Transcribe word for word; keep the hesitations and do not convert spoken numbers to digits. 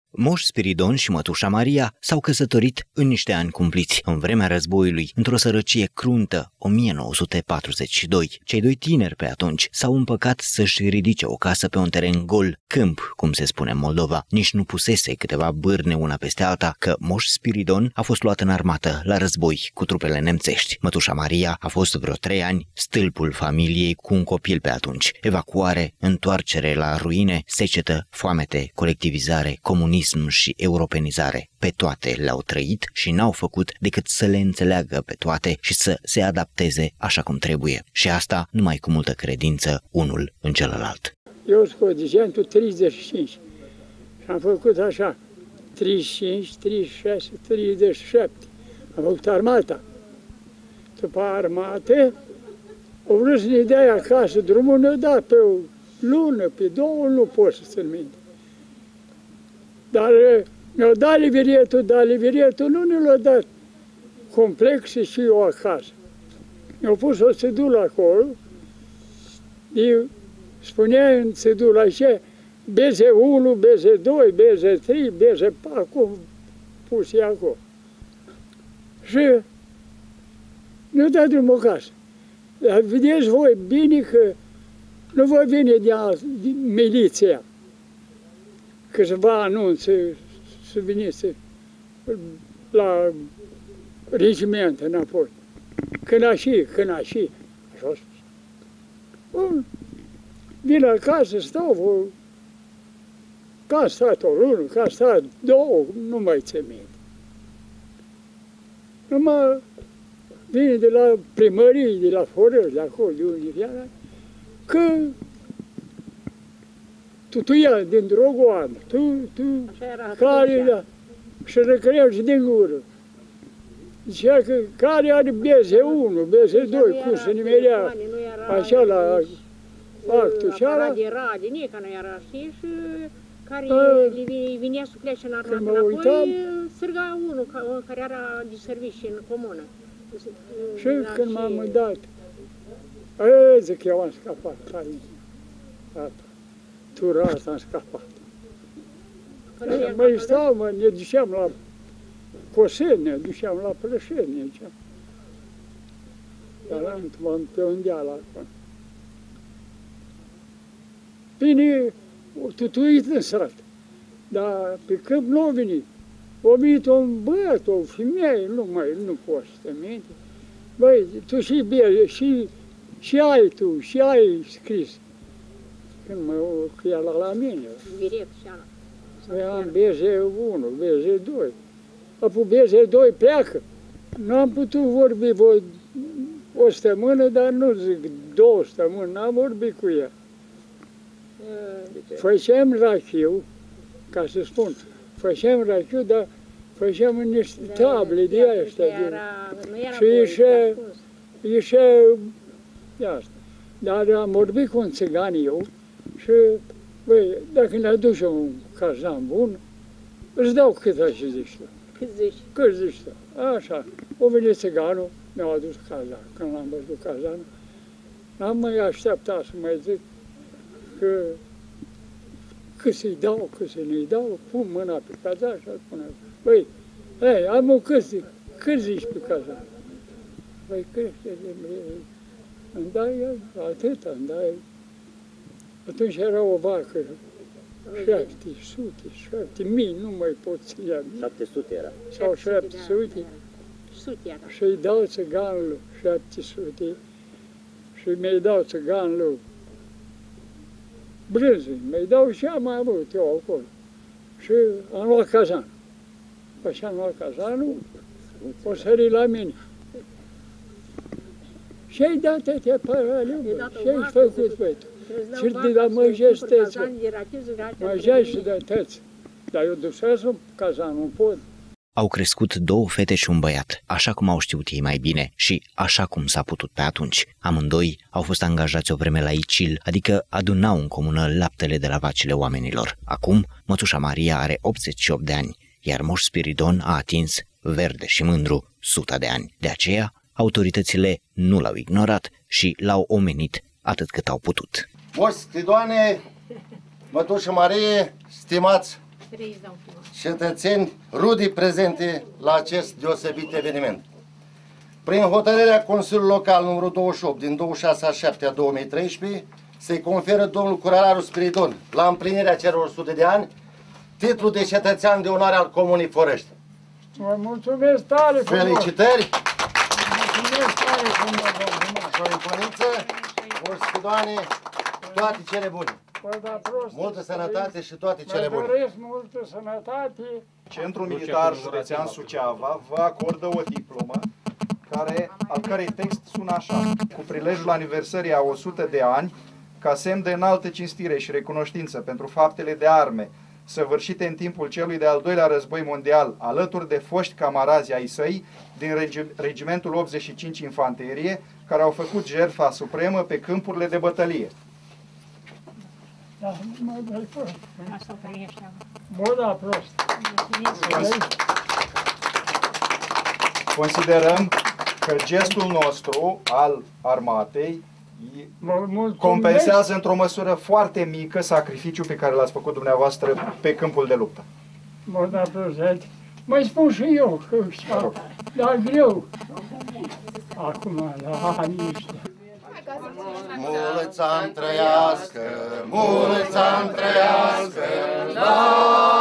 Moș Spiridon și mătușa Maria s-au căsătorit în niște ani cumpliți, în vremea războiului, într-o sărăcie cruntă, o mie nouă sute patruzeci și doi. Cei doi tineri pe atunci s-au împăcat să-și ridice o casă pe un teren gol, câmp, cum se spune în Moldova. Nici nu pusese câteva bârne una peste alta, că Moș Spiridon a fost luat în armată la război cu trupele nemțești. Mătușa Maria a fost vreo trei ani stâlpul familiei cu un copil pe atunci. Evacuare, întoarcere la ruine, secetă, foamete, colectivizare, comunism și europenizare. Pe toate le-au trăit și n-au făcut decât să le înțeleagă pe toate și să se adapteze așa cum trebuie. Și asta numai cu multă credință unul în celălalt. Eu sunt codigentul treizeci și cinci și am făcut așa, treizeci și cinci, treizeci și șase, treizeci și șapte. Am făcut armata. După armate, au vrut să ne dea acasă, drumul ne-a dat pe o lună, pe două, nu pot să țin minte. Dar mi-au dat livrietul, dar livrietul nu ne l-a dat complex și eu acasă. Mi-au pus o cedulă acolo, eu spunea în cedulă așa, B Z unu, B Z doi, B Z trei, B Z patru, cum pus e acolo. Și ne-au dat drumul acasă. Dar vedeți voi bine că nu vă vine din miliția, că să vă anunță să veniți la regiment înapoi. Când așa, când așa, așa a spus. Bun, vin acasă, stau, că a stat o lună, că a stat două, nu mai țin minte. Numai vine de la primărie, de la Forel, de acolo, de unde era, că tu, tu ia din drogoană, tu, tu, care, da, și răcărești din gură. Zicea că care are B Z unu, B Z doi, cum se nimerea, așa la actul și ala. De Rade, că nu era și care îi vinea să plece în armată înapoi, sârga unul care era de serviciu în comună. Și când m-am dat, zic, eu am scăpat, care tata. Tura asta am scăpat. Mai stau, mă, ne duceam la Coseni, ne duceam la Plășeni, ne duceam. Dar am pe un deal acolo. Bine, tutuit în sat, dar pe câmp nu a venit. A venit un băiat, o femeie, nu mai, nu pot să minte. Băi, tu și bine, și, și ai tu, și ai scris. Când mă ia la, la mine. Direct și ala. Noi am B Z unu, B Z doi. Apoi B Z doi pleacă. Nu am putut vorbi o săptămână, dar nu zic două săptămâni, n-am vorbit cu ea. Făceam rachiu, ca să spun, făceam rachiu, dar făceam în niște table de astea. Și ieșea, ieșea de asta. Dar am vorbit cu un țigan eu și, băi, dacă ne aduce un cazan bun, îți dau cât ai și zici tu. Cât zici? Cât zici tu. Așa. O venit țiganul, mi-au adus cazan. Când l-am văzut cazanul, n-am mai așteptat să mai zic că cât să-i dau, cât să nu-i dau, pun mâna pe cazan și spune, băi, hei, am o cât zic, cât zici pe cazan? Băi, crește de îmi dai atâta, îmi dai. Atunci era o vacă, șapte sute, șapte mii, nu mai pot să ia. șapte sute era. Sau șapte sute. Și îi dau țiganul șapte sute și mi-i dau țiganul brânză, mi-i dau și am mai avut eu acolo. Și am luat cazan. Așa am luat cazanul, o sări la mine. Și-ai dat atâtea paraleu, și-ai făcut, băi, și de la măjestăți, măjești de tăți. Dar eu dușesc cazanul în pod. Au crescut două fete și un băiat, așa cum au știut ei mai bine și așa cum s-a putut pe atunci. Amândoi au fost angajați o vreme la Icil, adică adunau în comună laptele de la vacile oamenilor. Acum, mătușa Maria are optzeci și opt de ani, iar Moș Spiridon a atins, verde și mândru, suta de ani. De aceea, autoritățile nu l-au ignorat și l-au omenit atât cât au putut. Moș Spiridoane, mătușă Marie, stimați cetățeni rudi prezente la acest deosebit eveniment. Prin hotărârea Consiliului Local numărul douăzeci și opt din douăzeci și șase a șaptea două mii treisprezece se conferă domnul Curalaru Spiridon, la împlinirea celor o sută de ani, titlul de cetățean de onoare al Comunei Forești. Vă mulțumesc tare frumos! Felicitări! Mulțumesc tare frumos, domnul! Sorin Urspidoane, toate cele bune! Multă sănătate și toate cele bune! Vă doresc multă sănătate! Centrul Militar Județean Suceava vă acordă o diplomă care, al cărei text sună așa: cu prilejul aniversării a o sută de ani, ca semn de înaltă cinstire și recunoștință pentru faptele de arme săvârșite în timpul celui de-al doilea război mondial, alături de foști camarazi ai săi din regi regimentul optzeci și cinci Infanterie, care au făcut jertfa supremă pe câmpurile de bătălie. Da, mă dai prost. Bă, da, prost. Considerăm că gestul nostru al armatei compensează într-o măsură foarte mică sacrificiul pe care l-ați făcut dumneavoastră pe câmpul de luptă. Bă, da, prost. Mai spun și eu, că știu, dar greu. Acum, la anii ăștia. Mulți ani trăiască, mulți ani trăiască, la